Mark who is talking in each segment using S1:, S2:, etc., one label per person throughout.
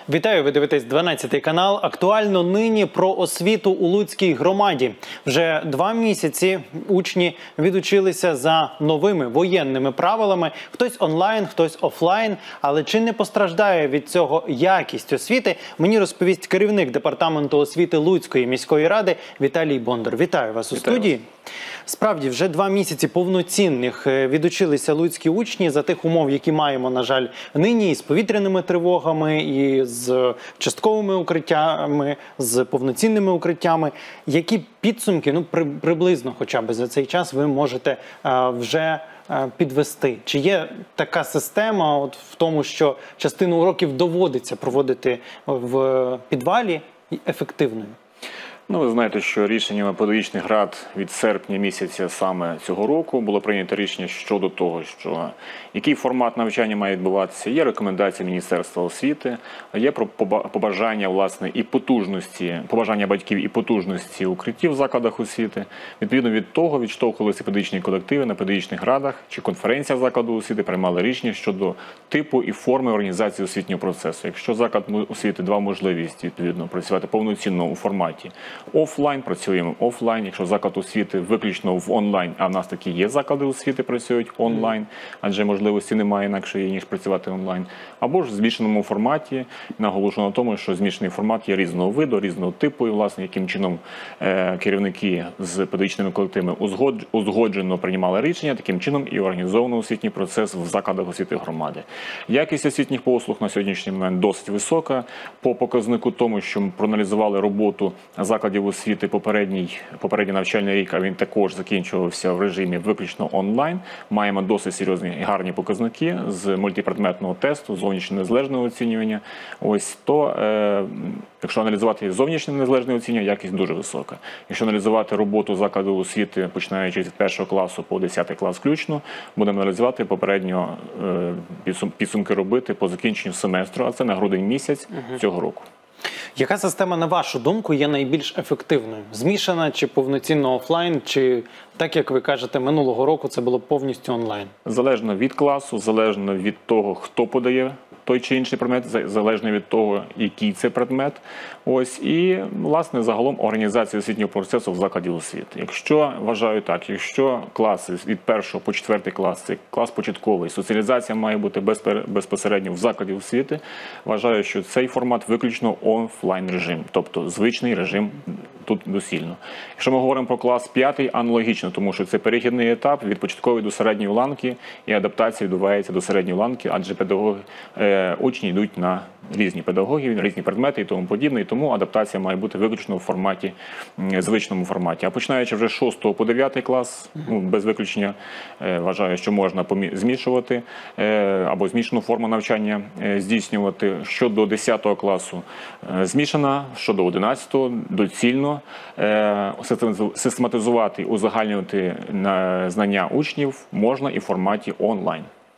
S1: Вітаю, ви дивитесь 12 канал. Актуально нині про освіту у Луцькій громаді. Вже 2 місяці учні відучилися за новими воєнними правилами. Хтось онлайн, хтось офлайн. Але чи не постраждає від цього якість освіти, мені розповість керівник департаменту освіти Луцької міської ради Віталій Бондар. Вітаю вас у студії. Справді, вже 2 місяці повноцінних відучилися луцькі учні за тих умов, які маємо, на жаль, нині, і з повітряними тривогами, і з частковими укриттями, з повноцінними укриттями. Які підсумки, приблизно хоча б за цей час, ви можете вже підвести? Чи є така система в тому, що частину уроків доводиться проводити в підвалі ефективною?
S2: Ви знаєте, що рішеннями педагогічних рад від серпня місяця саме цього року було прийнято рішення щодо того, що який формат навчання має відбуватися. Є рекомендації Міністерства освіти, є побажання, власне, і потужності, побажання батьків і потужності укриттів в закладах освіти. Відповідно від того відштовхувалися педагогічні колективи на педагогічних радах чи конференціях закладу освіти, приймали рішення щодо типу і форми організації освітнього процесу. Якщо заклад освіти дав можливість, відповідно, працювати повноцінно у форматі офлайн, працюємо офлайн. Якщо заклад освіти виключно в онлайн, а в нас такі є заклади освіти, працюють онлайн, адже можливості немає інакшої, ніж працювати онлайн. Або ж в змішаному форматі, наголошено на тому, що змішаний формат є різного виду, різного типу, і, власне, яким чином керівники з педагогічними колективами узгоджено приймали рішення, таким чином і організовано освітній процес в закладах освіти громади. Якість освітніх послуг на сьогоднішній момент досить висока. По показнику тому, що ми проаналізували роботу закладів освіти попередній навчальний рік, а він також закінчувався в режимі виключно онлайн. Маємо досить серйозні і гарні показники з мультипредметного тесту, зовнішнього незалежного оцінювання. Якщо аналізувати зовнішнє незалежне оцінювання, якість дуже висока. Якщо аналізувати роботу закладу освіти, починаючи від 1 класу по 10 клас включно, будемо аналізувати попередньо підсумки робити по закінченню семестру, а це на грудень місяць цього року.
S1: Яка система, на вашу думку, є найбільш ефективною? Змішана чи повноцінно офлайн, чи, так як ви кажете, минулого року це було повністю онлайн?
S2: Залежно від класу, залежно від того, хто подає той чи інший предмет, залежно від того, який це предмет. І, власне, загалом організація освітнього процесу в закладі освіти. Якщо, вважаю так, якщо класи від 1 по 4 клас, це клас початковий, соціалізація має бути безпосередньо в закладі освіти, вважаю, що цей формат виключно офлайн режим, тобто звичний режим тут доцільно. Якщо ми говоримо про клас 5, аналогічно, тому що це перехідний етап від початкової до середньої ланки, і адаптація відбувається до середньої ланки, адже учні йдуть на різні педагогів, різні предмети і тому подібне, і тому адаптація має бути виключно в форматі, звичному форматі. А починаючи вже з 6 по 9 клас, без виключення, вважаю, що можна змішувати або змішану форму навчання здійснювати. Щодо 10 класу змішана, щодо 11 доцільно систематизувати, узагальнювати знання учнів можна і в форматі онлайн.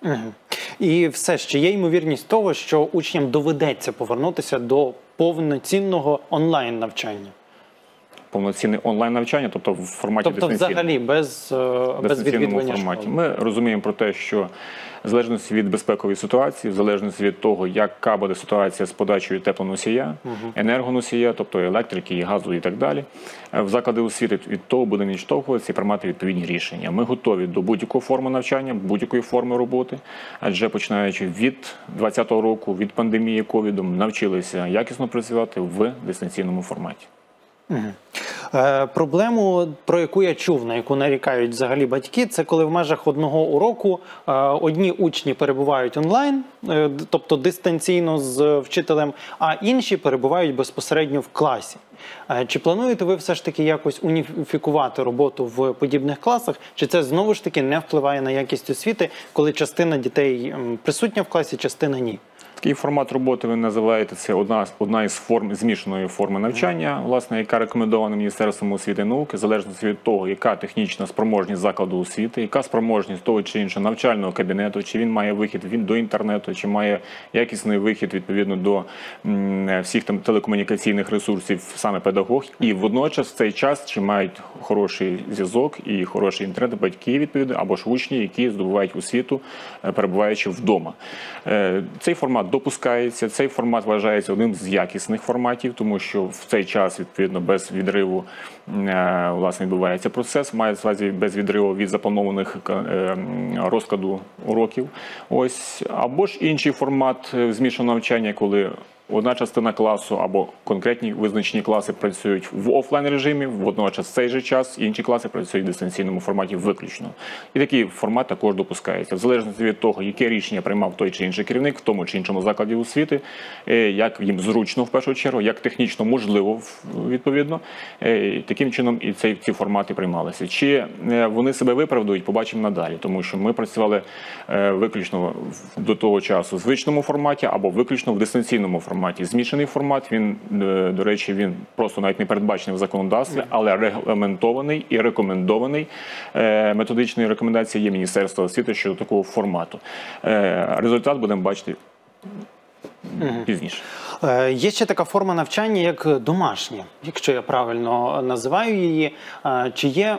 S1: І все ще є ймовірність того, що учням доведеться повернутися до повноцінного онлайн-навчання?
S2: Повноцінне онлайн-навчання, тобто в форматі дистанційному?
S1: Взагалі без відвідування школи.
S2: Ми розуміємо про те, що в залежності від безпекової ситуації, в залежності від того, яка буде ситуація з подачею теплоносія, енергоносія, тобто електрики, газу і так далі, в заклади освіти від того будемо відштовхуватися і приймати відповідні рішення. Ми готові до будь-якої форми навчання, будь-якої форми роботи, адже починаючи від 2020 року, від пандемії ковідом, навчилися якісно працювати в дистанційному форматі.
S1: Проблему, про яку я чув, на яку нарікають взагалі батьки, це коли в межах одного уроку одні учні перебувають онлайн, тобто дистанційно з вчителем, а інші перебувають безпосередньо в класі. Чи плануєте ви все ж таки якось уніфікувати роботу в подібних класах, чи це знову ж таки не впливає на якість освіти, коли частина дітей присутня в класі, частина ні?
S2: Такий формат роботи ви називаєте, це одна із форм змішаної форми навчання, власне, яка рекомендована Міністерством освіти і науки, в залежності від того, яка технічна спроможність закладу освіти, яка спроможність того чи іншого навчального кабінету, чи він має вихід до інтернету, чи має якісний вихід відповідно до всіх телекомунікаційних ресурсів саме педагог, і водночас в цей час чи мають хороший зв'язок і хороший інтернет батьки відповідно, або ж учні, які здобувають освіту, перебуваючи вдома. Цей формат формат допускається. Цей формат вважається одним з якісних форматів, тому що в цей час, відповідно, без відриву власне відбувається процес, має увазі без відриву від запланованих розкладу уроків. Ось, або ж інший формат змішаного навчання, коли одна частина класу або конкретні визначені класи працюють в офлайн режимі, водночас в цей же час інші класи працюють в дистанційному форматі виключно. І такий формат також допускається. В залежності від того, яке рішення приймав той чи інший керівник в тому чи іншому закладі освіти, як їм зручно в першу чергу, як технічно можливо відповідно, таким чином і ці формати приймалися. Чи вони себе виправдують, побачимо надалі, тому що ми працювали виключно до того часу в звичному форматі або виключно в дистанційному форматі. Змішаний формат, він, до речі, він просто навіть не передбачений в законодавстві, але регламентований і рекомендований. Методичною рекомендацією є Міністерство освіти щодо такого формату. Результат будемо бачити пізніше.
S1: Є ще така форма навчання, як домашнє, якщо я правильно називаю її. Чи є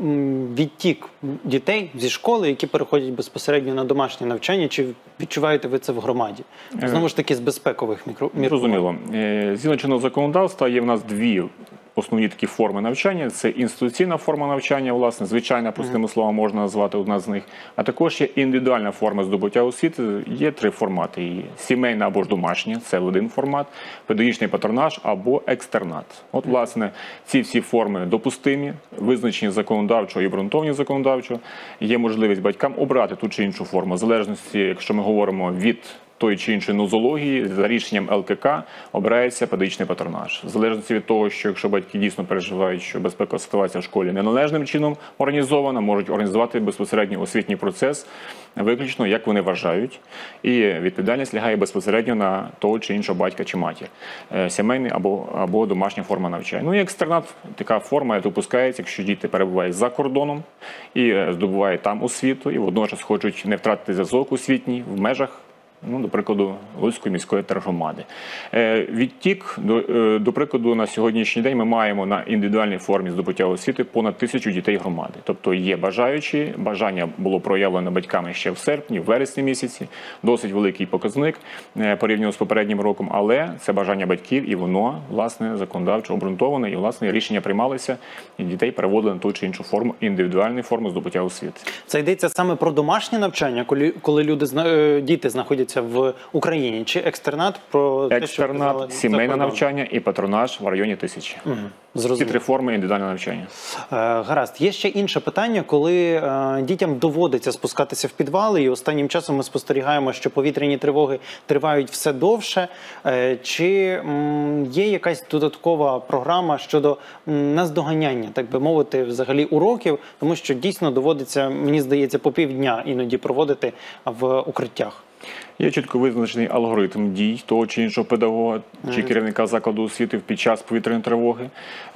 S1: відтік дітей зі школи, які переходять безпосередньо на домашнє навчання, чи відчуваєте ви це в громаді? Знову ж таки, з безпекових міркувань.
S2: Зрозуміло. Згідно чинного законодавства є в нас дві основні такі форми навчання. Це інституційна форма навчання, власне, звичайна, простими словами, можна назвати одна з них. А також є індивідуальна форма здобуття освіти. Є три формати її. Сімейна або ж домашня, це один формат, педагогічний патронаж або екстернат. От, власне, ці всі форми допустимі, визначені законодавчо і обґрунтовані законодавчо. Є можливість батькам обрати ту чи іншу форму. В залежності, якщо ми говоримо від тої чи іншої нозології, за рішенням ЛКК обирається педагогічний патронаж. В залежності від того, що якщо батьки дійсно переживають, що безпекова ситуація в школі неналежним чином організована, можуть організувати безпосередньо освітній процес виключно, як вони вважають. І відповідальність лягає безпосередньо на того чи іншого батька чи матір. Сімейний або домашня форма навчання. Ну і екстернат, така форма допускається, якщо діти перебувають за кордоном і здобувають там освіту, і водночас хочуть не втратити зв'язок освітній в межах, до прикладу, Луцької міської тергромади. Відтік, до прикладу, на сьогоднішній день ми маємо на індивідуальній формі здобуття освіти понад 1000 дітей громади. Тобто є бажаючі, бажання було проявлено батьками ще в серпні, в вересні місяці. Досить великий показник порівняно з попереднім роком, але це бажання батьків і воно, власне, законодавчо обґрунтоване, і, власне, рішення приймалися, і дітей переводили на ту чи іншу форму, індивідуальну форму здобуття освіти.
S1: Це йдеться саме про домашнє навчання, коли діти знаходяться в Україні, чи екстернат про те, що
S2: екстернат, сімейне навчання і патронаж в районі 1000. Ці три форми індивідуального навчання.
S1: Гаразд. Є ще інше питання, коли дітям доводиться спускатися в підвали, і останнім часом ми спостерігаємо, що повітряні тривоги тривають все довше. Чи є якась додаткова програма щодо наздоганяння, так би мовити, взагалі уроків, тому що дійсно доводиться, мені здається, по півдня іноді проводити в укриттях?
S2: Є чітко визначений алгоритм дій того чи іншого педагога чи керівника закладу освіти під час повітряної тривоги.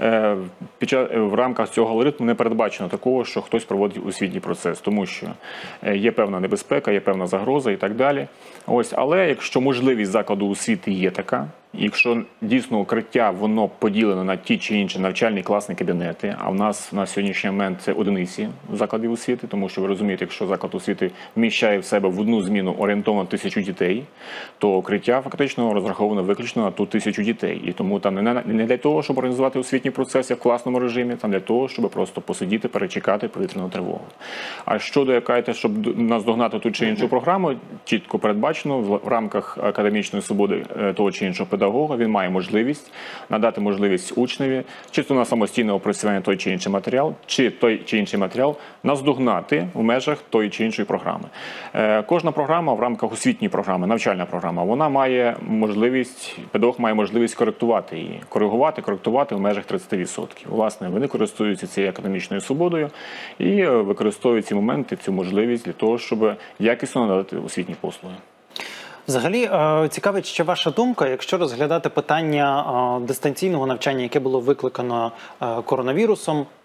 S2: В рамках цього алгоритму не передбачено такого, що хтось проводить освітній процес, тому що є певна небезпека, є певна загроза і так далі. Але якщо можливість закладу освіти є така, якщо дійсно укриття воно поділено на ті чи інші навчальні класні кабінети, а в нас на сьогоднішній момент це одиниці закладів освіти, тому що ви розумієте, якщо заклад освіти вміщає в себе в одну зміну орієнтовно 1000 дітей, то укриття фактично розраховано виключно на ту 1000 дітей. І тому там не для того, щоб організувати освітні процеси в класному режимі, там для того, щоб просто посидіти, перечекати повітряну тривогу. А щодо щоб наздогнати ту чи іншу програму, чітко передбачено в рамках академічної свободи того чи іншого педагога, він має можливість надати можливість учневі, чи то на самостійне опрацювання той чи інший матеріал, чи той чи інший матеріал наздогнати в межах тої чи іншої програми. Кожна програма в рамках освітньої програми, навчальна програма, вона має можливість, педагог має можливість коректувати її, коректувати в межах 30%. Власне, вони користуються цією академічною свободою і використовують ці моменти, цю можливість для того, щоб якісно надати освітні послуги.
S1: Взагалі, цікавить ще ваша думка, якщо розглядати питання дистанційного навчання, яке було викликано коронавірусом,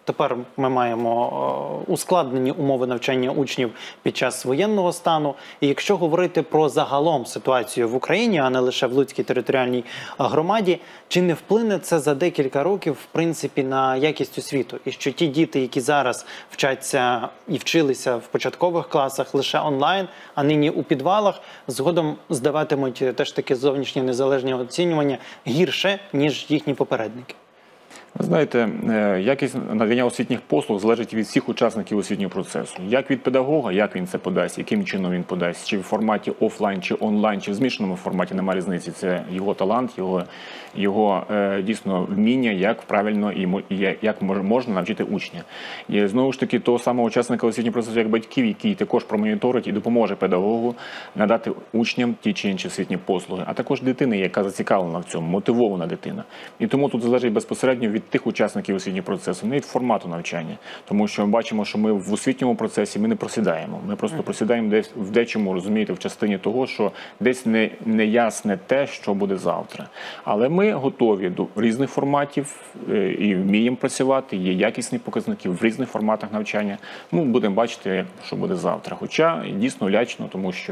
S1: тепер ми маємо ускладнені умови навчання учнів під час воєнного стану. І якщо говорити про загалом ситуацію в Україні, а не лише в Луцькій територіальній громаді, чи не вплине це за декілька років, в принципі, на якість освіту? І що ті діти, які зараз вчаться і вчилися в початкових класах лише онлайн, а нині у підвалах, згодом здаватимуть теж таки зовнішнє незалежне оцінювання гірше, ніж їхні попередники?
S2: Ви знаєте, якість надання освітніх послуг залежить від всіх учасників освітнього процесу. Як від педагога, як він це подасть, яким чином він подасть, чи в форматі офлайн, чи онлайн, чи в змішаному форматі, немає різниці. Це його талант, його дійсно вміння, як правильно і як можна навчити учня. І знову ж таки, того самого учасника освітнього процесу, як батьків, який також промоніторить і допоможе педагогу надати учням ті чи інші освітні послуги, а також дитини, яка зацікавлена в цьому, мотивована дитина. І тому тут залежить безпосередньо від тих учасників освітнього процесу, не від формату навчання. Тому що ми бачимо, що ми в освітньому процесі ми не просідаємо. Ми просто просідаємо десь в дечому, розумієте, в частині того, що десь не ясне те, що буде завтра. Але ми готові до різних форматів і вміємо працювати, є якісні показники в різних форматах навчання. Ми будемо бачити, що буде завтра. Хоча дійсно лячно, тому що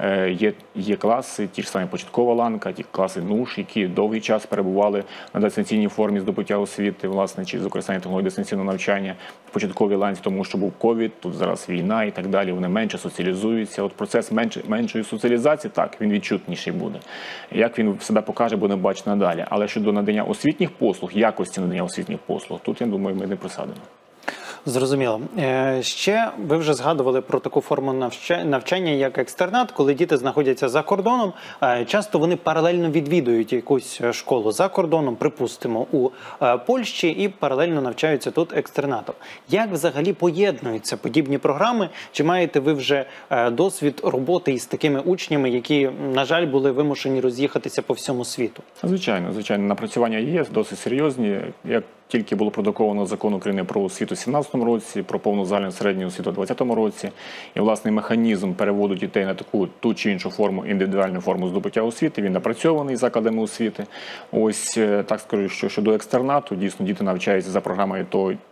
S2: є класи, ті ж самі початкова ланка, ті класи НУШ, які довгий час перебували на дистанційній формі здобуття освіти, власне, чи з використання технологій дистанційного навчання в початковій ланці, тому що був ковід, тут зараз війна і так далі, вони менше соціалізуються. От процес меншої соціалізації, так, він відчутніший буде. Як він себе покаже, будемо бачити надалі. Але щодо надання освітніх послуг, якості надання освітніх послуг, тут, я думаю, ми не просадимо.
S1: Зрозуміло. Ще ви вже згадували про таку форму навчання, як екстернат, коли діти знаходяться за кордоном. Часто вони паралельно відвідують якусь школу за кордоном, припустимо, у Польщі, і паралельно навчаються тут екстернатом. Як взагалі поєднуються подібні програми? Чи маєте ви вже досвід роботи із такими учнями, які, на жаль, були вимушені роз'їхатися по всьому світу?
S2: Звичайно. Напрацювання є досить серйозні. Як тільки було продуковано закон України про освіту у 2017 році, про повну загальну середню освіту у 2020 році, і власний механізм переводу дітей на ту чи іншу форму, індивідуальну форму здобуття освіти, він напрацьований закладами освіти. Ось так скажу, що щодо екстернату, дійсно діти навчаються за програмою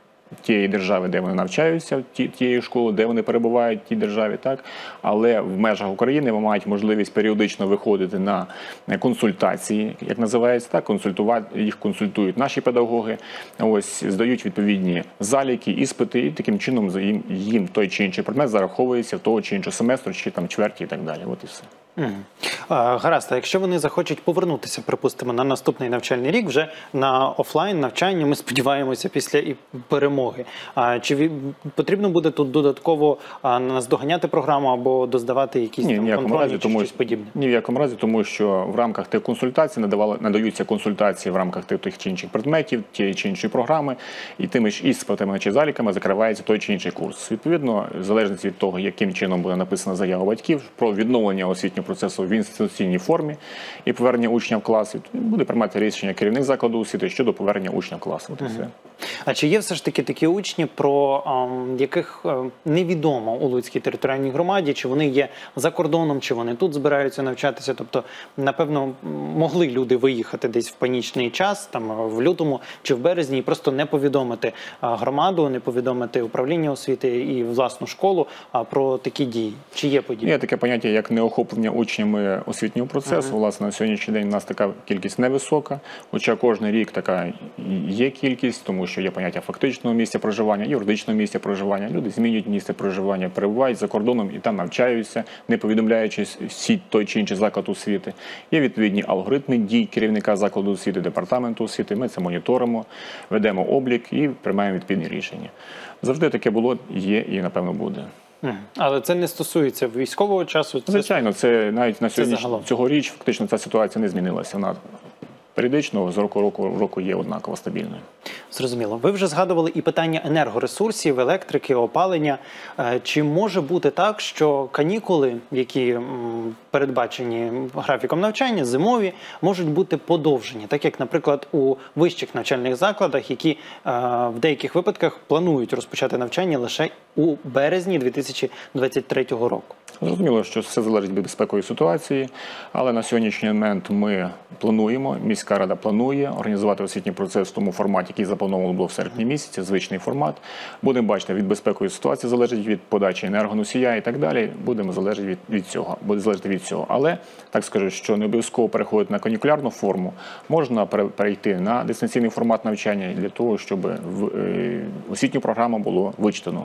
S2: тієї держави, де вони навчаються, тієї школи, де вони перебувають в тій державі, так. Але в межах України вони мають можливість періодично виходити на консультації, як називається, так, їх консультують наші педагоги, ось, здають відповідні заліки, іспити, і таким чином їм той чи інший предмет зараховується в того чи іншого семестру, чи там чверті і так далі. От і все.
S1: Гаразд, а якщо вони захочуть повернутися, припустимо, на наступний навчальний рік вже на офлайн навчання, ми сподіваємося, після і перемоги. Чи потрібно буде тут додатково наздоганяти програму або доздавати якісь контрольні чи щось подібне?
S2: Ні в якому разі, тому що в рамках тих консультацій надаються консультації в рамках тих чи інших предметів, тієї чи іншої програми, і тими ж іспитами чи заліками закривається той чи інший курс. Відповідно, в залежності від того, яким чином буде написана заява батьків про відновлення освітнього процесу в інституційній формі і повернення учня в клас, буде приймати рішення керівник закладу освіти щодо повернення учня в клас. От і все.
S1: А чи є все ж таки такі учні, про яких невідомо у Луцькій територіальній громаді, чи вони є за кордоном, чи вони тут збираються навчатися? Тобто, напевно, могли люди виїхати десь в панічний час, там в лютому чи в березні, і просто не повідомити громаду, не повідомити управління освіти і власну школу про такі дії. Чи є подібні?
S2: Є таке поняття, як неохоплення учнями освітнього процесу. Власне, на сьогоднішній день у нас така кількість невисока, хоча кожен рік така є кількість, тому що є поняття фактичного місця проживання, юридичного місця проживання. Люди змінюють місце проживання, перебувають за кордоном і там навчаються, не повідомляючи той чи інший заклад освіти. Є відповідні алгоритми дій керівника закладу освіти, департаменту освіти. Ми це моніторимо, ведемо облік і приймаємо відповідні рішення. Завжди таке було, є і, напевно, буде.
S1: Але це не стосується військового часу?
S2: Звичайно, це навіть на сьогодні, цьогоріч фактично ця ситуація не змінилася. Вона періодично з року в року є однаково стабільною.
S1: Зрозуміло. Ви вже згадували і питання енергоресурсів, електрики, опалення. Чи може бути так, що канікули, які передбачені графіком навчання, зимові, можуть бути подовжені, так як, наприклад, у вищих навчальних закладах, які в деяких випадках планують розпочати навчання лише у березні 2023 року?
S2: Зрозуміло, що все залежить від безпекової ситуації, але на сьогоднішній момент ми плануємо, міська рада планує організувати освітній процес в тому форматі, який заплановано було в серпні місяці, звичний формат. Будемо бачити, від безпекової ситуації залежить від подачі енергоносія і так далі, буде залежати від цього. Але, так скажу, що не обов'язково переходити на канікулярну форму, можна перейти на дистанційний формат навчання для того, щоб освітню програму було вичитано.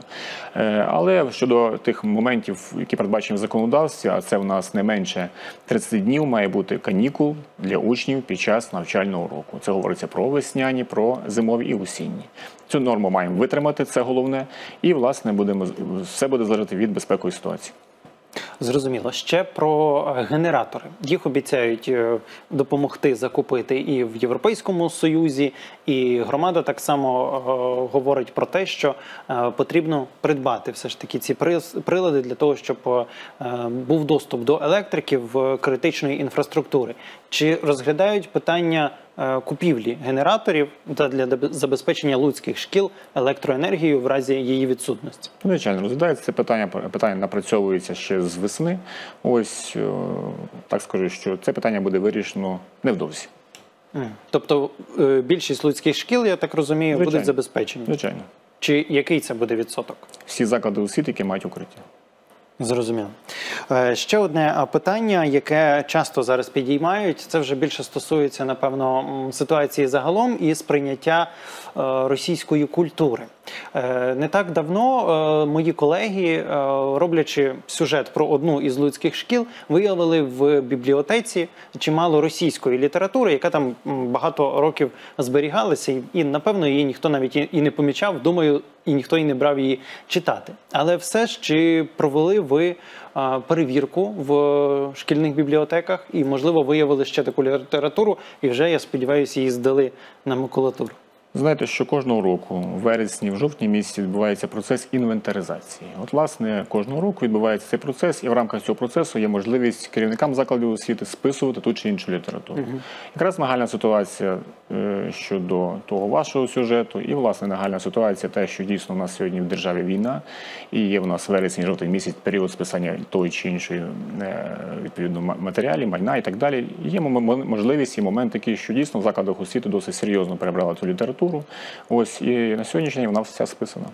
S2: Але щодо тих моментів, які передбачені в законодавстві, а це в нас не менше 30 днів має бути канікул для учнів під час навчального року. Це говориться про весняні, про зимові і осінні. Цю норму маємо витримати, це головне, і, власне, все буде залежати від безпекової ситуації.
S1: Зрозуміло. Ще про генератори. Їх обіцяють допомогти закупити і в Європейському Союзі, і громада так само говорить про те, що потрібно придбати все ж таки ці прилади для того, щоб був доступ до електриків в критичної інфраструктури. Чи розглядають питання купівлі генераторів для забезпечення луцьких шкіл електроенергією в разі її відсутності?
S2: Звичайно, розглядається це питання напрацьовується ще з весни. Ось, так скажу, що це питання буде вирішено невдовзі.
S1: Тобто більшість луцьких шкіл, я так розумію, будуть забезпечені?
S2: Звичайно.
S1: Чи який це буде відсоток?
S2: Всі заклади освіти, які мають укриття.
S1: Зрозуміло. Ще одне питання, яке часто зараз підіймають, це вже більше стосується, напевно, ситуації загалом і сприйняття російської культури. Не так давно мої колеги, роблячи сюжет про одну із луцьких шкіл, виявили в бібліотеці чимало російської літератури, яка там багато років зберігалася, і, напевно, її ніхто навіть і не помічав, думаю, і ніхто і не брав її читати. Але все ж, чи провели ви перевірку в шкільних бібліотеках і, можливо, виявили ще таку літературу, і вже, я сподіваюся, її здали на макулатуру?
S2: Знаєте, що кожного року, в вересні, в жовтні місяці відбувається процес інвентаризації. От, власне, кожного року відбувається цей процес, і в рамках цього процесу є можливість керівникам закладів освіти списувати ту чи іншу літературу. Якраз нагальна ситуація щодо того вашого сюжету, і, власне, нагальна ситуація те, що дійсно у нас сьогодні в державі війна, і є в нас вересень, жовтень місяць, період списання тої чи іншої, відповідно, матеріалів, майна і так далі. Є можливість і момент такий, що дійсно в закладах освіти досить серйозно перебрали цю літературу. Ось, і на сьогоднішній день вона вся списана.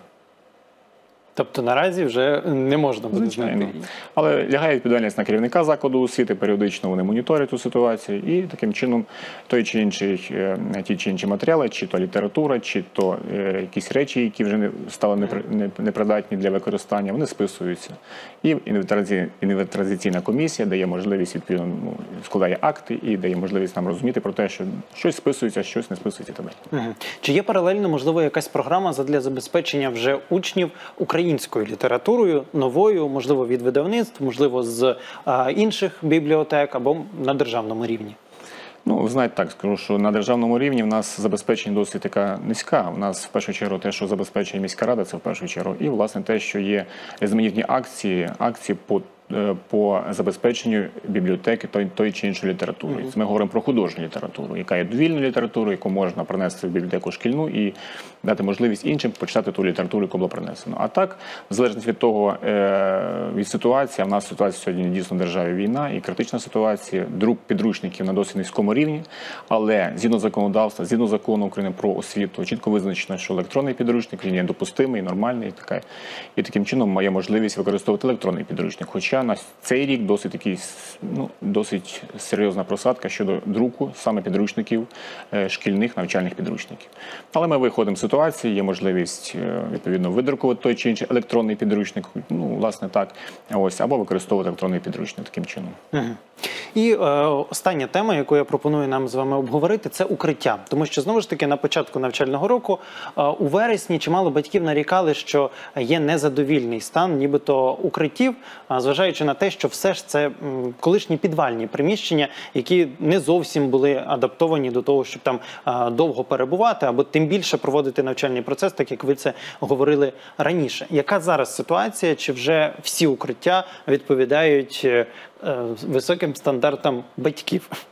S1: Тобто наразі вже не можна буде знайти її.
S2: Але лягає відповідальність на керівника закладу освіти, періодично вони моніторять ту ситуацію, і таким чином ті чи інші матеріали, чи то література, чи то якісь речі, які вже стали непридатні для використання, вони списуються. І інвентаризаційна комісія дає можливість, відповідно, складає акти і дає можливість нам розуміти про те, що щось списується, щось не списується.
S1: Чи є паралельно, можливо, якась програма для забезпечення вже учнів українською літературою, новою, можливо, від видавництв, можливо, з інших бібліотек або на державному рівні?
S2: Ну, ви знаєте, так скажу, що на державному рівні в нас забезпечення досить така низька. У нас в першу чергу те, що забезпечує міська рада, це в першу чергу. І, власне, те, що є різноманітні акції по забезпеченню бібліотеки тої чи іншої літератури. Ми говоримо про художню літературу, яка є довільною літературою, яку можна принести в бібліотеку шкільну і дати можливість іншим почитати ту літературу, яку було принесено. А так, в залежності від того, від ситуації, в нас ситуація сьогодні дійсно в державі війна і критична ситуація, підручників на досить низькому рівні, але згідно законодавства, згідно закону України про освіту, чітко визначено, що електронний підручник, він є допустимий, нормальний, і таким чином має можливість використовувати електронний підручник. Хоча на цей рік досить серйозна просадка щодо друку саме підручників, шкільних навчальних підручників. Але ми виходимо з ситуації, є можливість, відповідно, видрукувати той чи інший електронний підручник, власне так, або використовувати електронний підручник таким чином.
S1: І остання тема, яку я пропоную нам з вами обговорити, це укриття. Тому що, знову ж таки, на початку навчального року у вересні чимало батьків нарікали, що є незадовільний стан нібито укриттів, зважаючи на те, що все ж це колишні підвальні приміщення, які не зовсім були адаптовані до того, щоб там довго перебувати, або тим більше проводити навчальний процес, так як ви це говорили раніше. Яка зараз ситуація? Чи вже всі укриття відповідають високим стандартам батьків?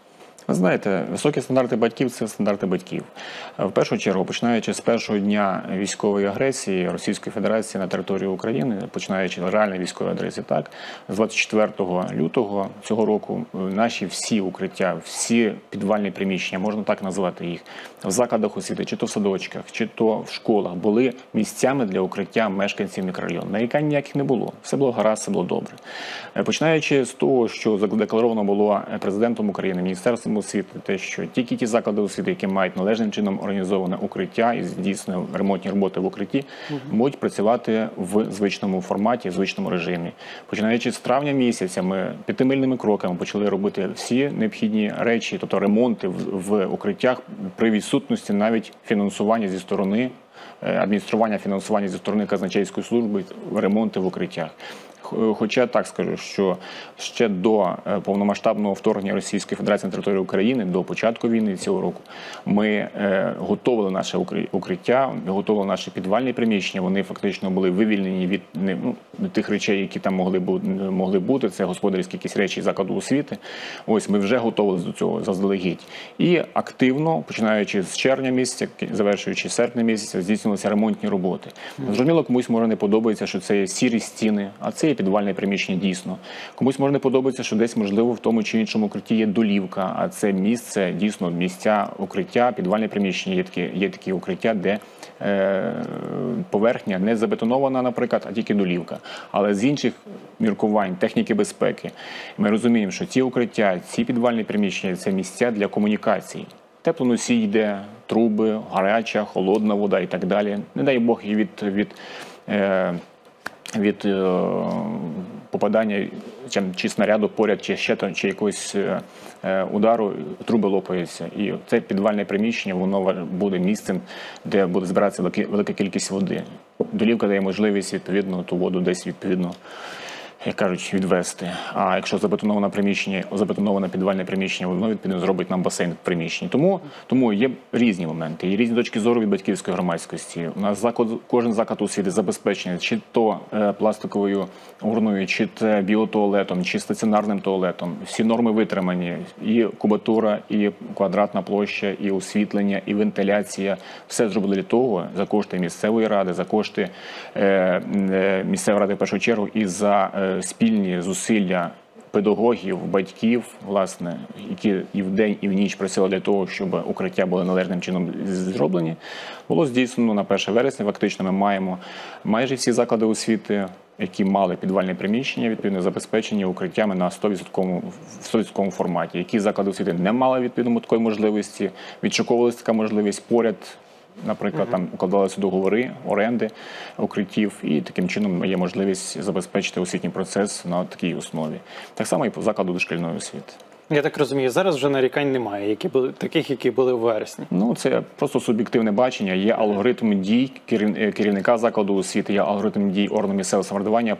S2: Ви знаєте, високі стандарти батьків – це стандарти батьків. В першу чергу, починаючи з першого дня військової агресії Російської Федерації на територію України, починаючи з реальної військової агресії, так, з 24 лютого цього року наші всі укриття, всі підвальні приміщення, можна так назвати їх, в закладах освіти, чи то в садочках, чи то в школах, були місцями для укриття мешканців мікрорайону. Нарікань ніяких не було. Все було гаразд, все було добре. Починаючи з того, що задекларовано було президентом України, Міністерством освіти, те, що тільки ті заклади освіти, які мають належним чином організоване укриття і здійснює ремонтні роботи в укритті, можуть працювати в звичному форматі, в звичному режимі. Починаючи з травня місяця, ми п'ятимильними кроками почали робити всі необхідні речі, тобто ремонти в укриттях при відсутності навіть фінансування зі сторони, адміністрування фінансування зі сторони казначейської служби, ремонти в укриттях. Хоча так скажу, що ще до повномасштабного вторгнення Російської Федерації на територію України, до початку війни цього року, ми готували наше укриття, готували наші підвальні приміщення, вони фактично були вивільнені від тих речей, які там могли бути, це господарські якісь речі закладу освіти. Ось ми вже готувалися до цього заздалегідь. І активно, починаючи з червня місяця, завершуючи серпня місяця, здійснювалися ремонтні роботи. Зрозуміло, комусь може не подобається, що це є сірі стіни, а це є підвальне приміщення дійсно. Комусь може не подобається, що десь, можливо, в тому чи іншому укритті є долівка, а це місце, дійсно, місця укриття, підвальне приміщення. Є такі укриття, де поверхня не забетонована, наприклад, а тільки долівка. Але з інших міркувань, техніки безпеки, ми розуміємо, що ці укриття, ці підвальні приміщення – це місця для комунікацій. Теплоносій йде, труби, гаряча, холодна вода і так далі. Не дай Бог і від попадання чи снаряду поряд, чи якогось удару труби лопаються. І це підвальне приміщення, воно буде місцем, де буде збиратися велика кількість води. Долівка дає можливість, відповідно, ту воду десь, відповідно, як кажуть, відвести. А якщо забетоноване підвальне приміщення, воно, відповідно, зробить нам басейн в приміщенні. Тому є різні моменти, є різні точки зору від батьківської громадськості. У нас кожен заклад освіти забезпечений чи то пластиковою урною, чи то біотуалетом, чи стаціонарним туалетом. Всі норми витримані. І кубатура, і квадратна площа, і освітлення, і вентиляція. Все зробили для того, за кошти місцевої ради, за кошти місцевої ради в першу чергу, і за спільні зусилля педагогів, батьків, власне, які і вдень, і в ніч працювали для того, щоб укриття були належним чином зроблені, було здійснено на 1 вересня. Фактично ми маємо майже всі заклади освіти, які мали підвальне приміщення, відповідно забезпечені укриттями на 100% форматі. Які заклади освіти не мали відповідно такої можливості, відшуковувалася така можливість поряд. Наприклад, там укладалися договори оренди укриттів, і таким чином є можливість забезпечити освітній процес на такій основі. Так само і по закладу дошкільної освіти.
S1: Я так розумію, зараз вже нарікань немає, таких, які були в вересні.
S2: Ну, це просто суб'єктивне бачення. Є алгоритм дій керівника закладу освіти, є алгоритм дій органу місцевого самоврядування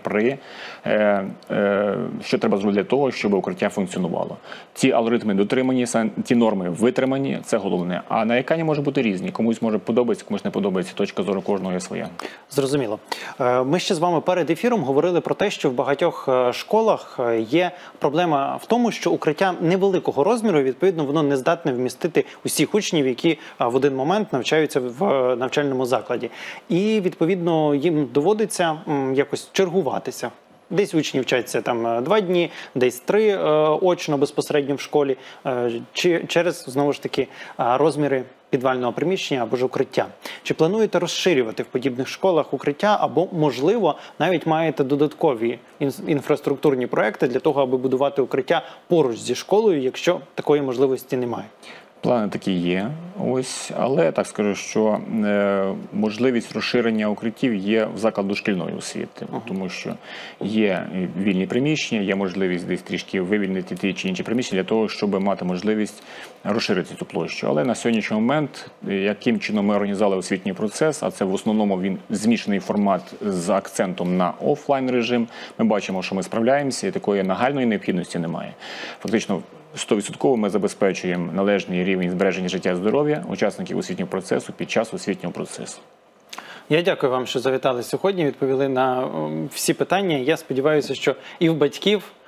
S2: що треба зробити для того, щоб укриття функціонувало. Ці алгоритми дотримані, ті норми витримані, це головне. А нарікання можуть бути різні. Комусь може подобається, комусь не подобається. Точка зору кожного є своя.
S1: Зрозуміло. Ми ще з вами перед ефіром говорили про те, що в багатьох школах є проблема в тому, що укриття невеликого розміру, відповідно, воно не здатне вмістити усіх учнів, які в один момент навчаються в навчальному закладі. І, відповідно, їм доводиться якось чергуватися. Десь учні вчаться там 2 дні, десь 3 очно безпосередньо в школі, через, знову ж таки, розміри підвального приміщення або ж укриття. Чи плануєте розширювати в подібних школах укриття, або, можливо, навіть маєте додаткові інфраструктурні проекти для того, аби будувати укриття поруч зі школою, якщо такої можливості немає?
S2: Плани такі є, але так скажу, що можливість розширення укриттів є в закладу дошкільної освіти, тому що є вільні приміщення, є можливість десь трішки вивільнити ті чи інші приміщення для того, щоб мати можливість розширити цю площу. Але на сьогоднішній момент, яким чином ми організували освітній процес, а це в основному він змішаний формат з акцентом на офлайн режим, ми бачимо, що ми справляємося і такої нагальної необхідності немає. Фактично, 100% ми забезпечуємо належний рівень збереження життя і здоров'я учасників освітнього процесу під час освітнього процесу.
S1: Я дякую вам, що завітали сьогодні, відповіли на всі питання. Я сподіваюся, що і в батьків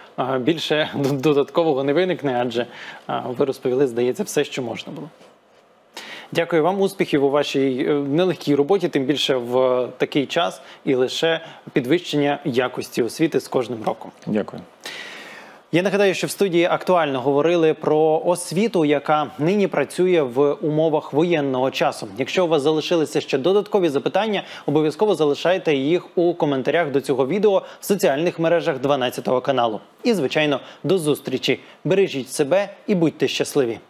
S1: більше додаткового не виникне, адже ви розповіли, здається, все, що можна було. Дякую вам, успіхів у вашій нелегкій роботі, тим більше в такий час, і лише підвищення якості освіти з кожним роком.
S2: Дякую.
S1: Я нагадаю, що в студії актуально говорили про освіту, яка нині працює в умовах воєнного часу. Якщо у вас залишилися ще додаткові запитання, обов'язково залишайте їх у коментарях до цього відео в соціальних мережах 12 каналу. І, звичайно, до зустрічі. Бережіть себе і будьте щасливі!